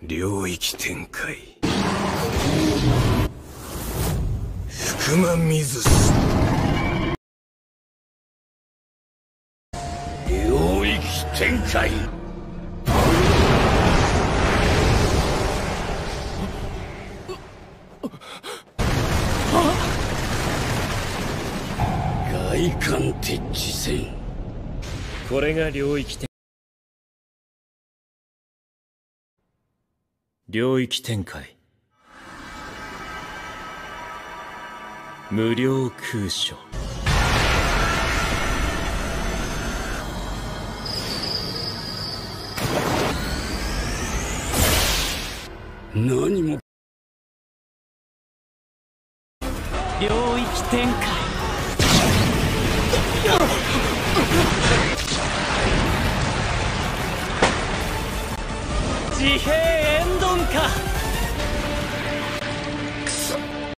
領域展開。福間水す。領域展開。外観鉄地戦。これが領域展開。領域展開。無料空所。何も。領域展開。自閉エンドンか。